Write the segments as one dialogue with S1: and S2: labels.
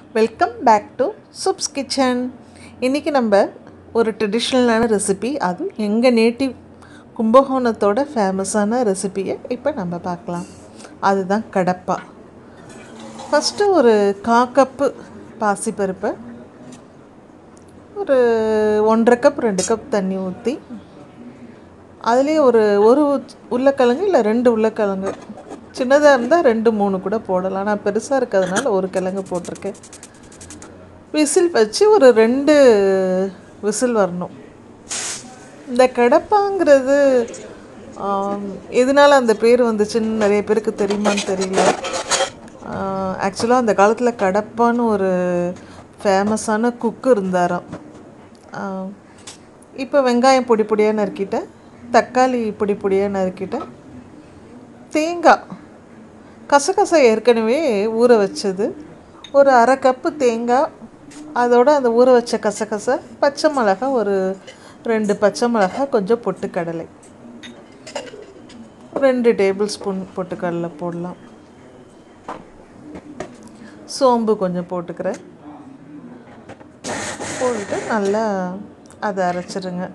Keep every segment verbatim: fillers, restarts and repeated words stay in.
S1: Welcome back to Subs Kitchen. இன்றைக்கி நம்ம ஒரு ட்ரெடிஷ்னலான ரெசிபி, அது எங்கள் நேட்டிவ் கும்பகோணத்தோட ஃபேமஸான ரெசிபியை இப்போ நம்ம பார்க்கலாம். அதுதான் கடப்பா. ஃபஸ்ட்டு ஒரு கா கப்பு பாசிப்பருப்பை ஒரு ஒன்றரை கப் ரெண்டு கப் தண்ணி ஊற்றி அதுலேயே ஒரு ஒரு உருளைக்கிழங்கு இல்லை ரெண்டு உருளைக்கிழங்கு, சின்னதாக இருந்தால் ரெண்டு மூணு கூட போடலாம். நான் பெருசாக இருக்கிறதுனால ஒரு கிழங்கு போட்டிருக்கேன். விசில் வச்சு ஒரு ரெண்டு விசில் வரணும். இந்த கடப்பாங்கிறது எதனால் அந்த பேர் வந்துச்சுன்னு நிறைய பேருக்கு தெரியுமான்னு தெரியல. ஆக்சுவலாக அந்த காலத்தில் கடப்பான்னு ஒரு ஃபேமஸான குக்கு இருந்தாராம். இப்போ வெங்காயம் பொடி பொடியாக நறுக்கிட்டேன், தக்காளி பொடி பொடியாக நறுக்கிட்டேன், தேங்காய் கசகசை ஏற்கனவே ஊற வச்சது ஒரு அரை கப்பு தேங்காய், அதோட அந்த ஊற வச்ச கசகசை, பச்சை மிளகாய் ஒரு ரெண்டு பச்சை மிளகாய், கொஞ்சம் பொட்டுக்கடலை, ரெண்டு டேபிள் ஸ்பூன் பொட்டுக்கடலை போடலாம், சோம்பு கொஞ்சம் போட்டுக்கிறேன். போட்டு நல்லா அதை அரைச்சிடுங்க.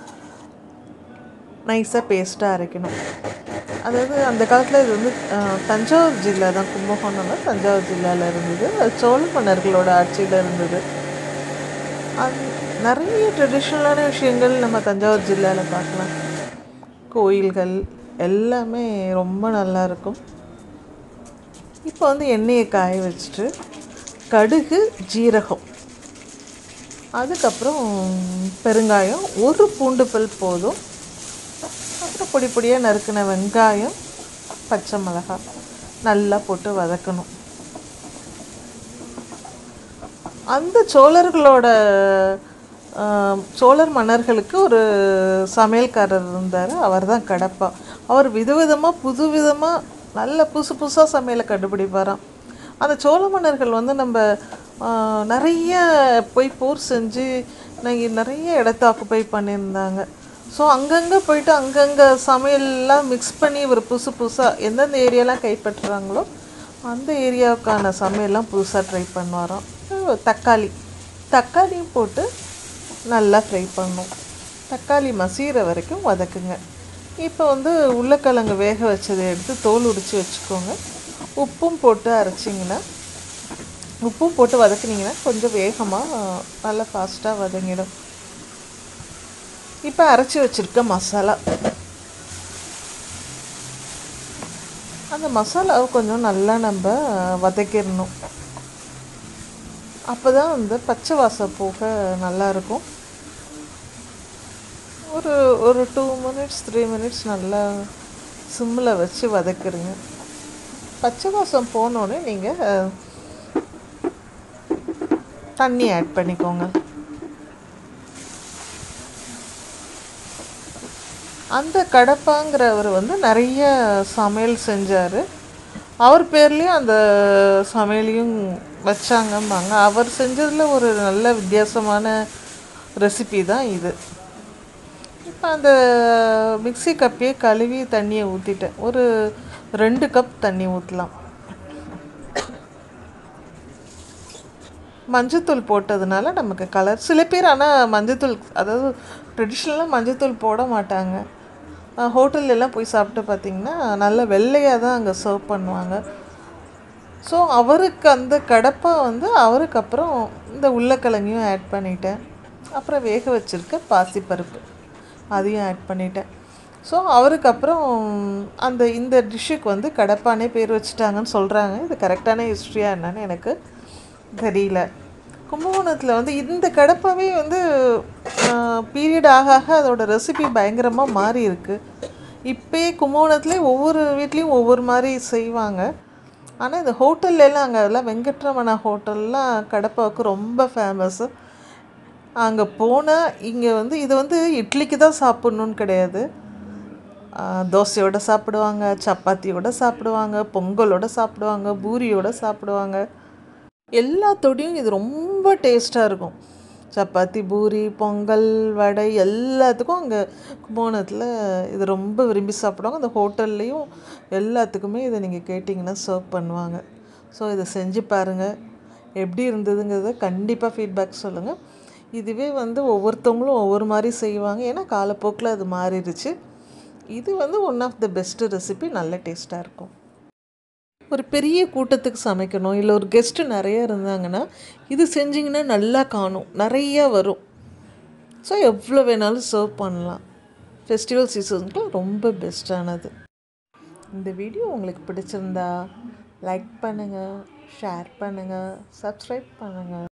S1: நைஸாக பேஸ்ட்டாக அரைக்கணும். அதாவது அந்த காலத்தில் இது வந்து தஞ்சாவூர் ஜில்லா தான், கும்பகோணம் தஞ்சாவூர் ஜில்லாவில் இருந்தது. அது சோழ மன்னர்களோட ஆட்சியில் இருந்தது. அது நிறைய ட்ரெடிஷ்னலான விஷயங்கள் நம்ம தஞ்சாவூர் ஜில்லாவில் பார்க்கலாம். கோயில்கள் எல்லாமே ரொம்ப நல்லாயிருக்கும். இப்போ வந்து எண்ணெயை காய வச்சுட்டு கடுகு, ஜீரகம், அதுக்கப்புறம் பெருங்காயம், ஒரு பூண்டு பல் போதும், அப்புறம் பொடி பொடியாக நறுக்கின வெங்காயம், பச்சை மிளகாய் நல்லா போட்டு வதக்கணும். அந்த சோழர்களோட சோழர் மன்னர்களுக்கு ஒரு சமையல்காரர் இருந்தார், அவர் தான் கடப்பா. அவர் விதவிதமாக புது விதமாக நல்ல புதுசு புதுசாக சமையலை கண்டுபிடிப்பாராம். அந்த சோழ மன்னர்கள் வந்து நம்ம நிறைய போய் போர் செஞ்சு நாங்கள் நிறைய இடத்த ஆக்குப்பை பண்ணியிருந்தாங்க. ஸோ அங்கங்கே போயிட்டு அங்கங்கே சமையல்லாம் மிக்ஸ் பண்ணி ஒரு புதுசு புதுசாக எந்தெந்த ஏரியாலாம் கைப்பற்றுறாங்களோ அந்த ஏரியாவுக்கான சமையல்லாம் புதுசாக ட்ரை பண்ணுவாராம். தக்காளி தக்காளியும் போட்டு நல்லா ஃப்ரை பண்ணணும். தக்காளி மசிகிற வரைக்கும் வதக்குங்க. இப்போ வந்து உருளைக்கிழங்கு வேக வச்சதை எடுத்து தோல் உரித்து வச்சுக்கோங்க. உப்பும் போட்டு அரைச்சிங்கன்னா, உப்பும் போட்டு வதக்குனிங்கன்னா கொஞ்சம் வேகமாக நல்லா ஃபாஸ்ட்டாக வதங்கிடும். இப்போ அரைச்சி வச்சுருக்க மசாலா, அந்த மசாலாவை கொஞ்சம் நல்லா நம்ம வதக்கிடணும். அப்போ தான் அந்த பச்சை வாசம் போக நல்லாயிருக்கும். ஒரு ஒரு டூ மினிட்ஸ் த்ரீ மினிட்ஸ் நல்லா சிம்மில் வச்சு வதக்கிடுங்க. பச்சை வாசம் போனோடனே நீங்கள் தண்ணி ஆட் பண்ணிக்கோங்க. அந்த கடப்பாங்கிறவர் வந்து நிறைய சமையல் செஞ்சார். அவர் பேர்லேயும் அந்த சமையலையும் வச்சாங்கம்பாங்க. அவர் செஞ்சதில் ஒரு நல்ல வித்தியாசமான ரெசிபி தான் இது. இப்போ அந்த மிக்ஸி கப்பையே கழுவி தண்ணியை ஊற்றிட்டேன். ஒரு ரெண்டு கப் தண்ணி ஊற்றலாம். மஞ்சத்தூள் போட்டதுனால நமக்கு கலர், சில பேர் ஆனால் மஞ்சத்தூள், அதாவது ட்ரெடிஷ்னலாக மஞ்சத்தூள் போட மாட்டாங்க. ஹோட்டல்லாம் போய் சாப்பிட்டு பார்த்திங்கன்னா நல்ல வெள்ளையாக தான் அங்கே சர்வ் பண்ணுவாங்க. ஸோ அவருக்கு அந்த கடப்பா வந்து அவருக்கு அப்புறம் இந்த உருளைக்கிழங்கையும் ஆட் பண்ணிட்டேன். அப்புறம் வேக வச்சுருக்க பாசிப்பருப்பு அதையும் ஆட் பண்ணிட்டேன். ஸோ அவருக்கு அப்புறம் அந்த இந்த டிஷ்ஷுக்கு வந்து கடப்பானே பேர் வச்சுட்டாங்கன்னு சொல்கிறாங்க. இது கரெக்டான ஹிஸ்ட்ரியாக என்னன்னு எனக்கு தெரியல. கும்பகோணத்தில் வந்து இந்த கடப்பாவே வந்து பீரியட் ஆக ஆக அதோடய ரெசிபி பயங்கரமாக மாறி இருக்குது. இப்போயே கும்பகோணத்துலேயே ஒவ்வொரு வீட்லேயும் ஒவ்வொரு மாதிரி செய்வாங்க. ஆனால் இந்த ஹோட்டல்லாம் அங்கே அதெல்லாம் வெங்கட்ரமணா ஹோட்டல்லாம் கடப்பாவுக்கு ரொம்ப ஃபேமஸ்ஸு. அங்கே போனால் இங்கே வந்து இது வந்து இட்லிக்கு தான் சாப்பிட்ணுன்னு கிடையாது. தோசையோடு சாப்பிடுவாங்க, சப்பாத்தியோடு சாப்பிடுவாங்க, பொங்கலோடு சாப்பிடுவாங்க, பூரியோடு சாப்பிடுவாங்க. எல்லாத்தோடையும் இது ரொம்ப டேஸ்ட்டாக இருக்கும். சப்பாத்தி, பூரி, பொங்கல், வடை எல்லாத்துக்கும் அங்கே கும்பகோணத்தில் இது ரொம்ப விரும்பி சாப்பிடுவாங்க. அந்த ஹோட்டல்லையும் எல்லாத்துக்குமே இதை நீங்கள் கேட்டிங்கன்னா சர்வ் பண்ணுவாங்க. ஸோ இதை செஞ்சு பாருங்கள். எப்படி இருந்ததுங்கிறத கண்டிப்பாக ஃபீட்பேக் சொல்லுங்கள். இதுவே வந்து ஒவ்வொருத்தவங்களும் ஒவ்வொரு மாதிரி செய்வாங்க, ஏன்னா காலப்போக்கில் அது மாறிடுச்சு. இது வந்து one of the best recipe, நல்ல டேஸ்ட்டாக இருக்கும். ஒரு பெரிய கூட்டத்துக்கு சமைக்கணும், இல்லை ஒரு கெஸ்ட்டு நிறைய இருந்தாங்கன்னா இது செஞ்சிங்கன்னா நல்லா காணும், நிறையா வரும். ஸோ எவ்வளோ வேணாலும் சர்வ் பண்ணலாம். ஃபெஸ்டிவல் சீசனுக்கு ரொம்ப பெஸ்ட்டானது. இந்த வீடியோ உங்களுக்கு பிடிச்சிருந்தா லைக் பண்ணுங்கள், ஷேர் பண்ணுங்கள், சப்ஸ்கிரைப் பண்ணுங்கள்.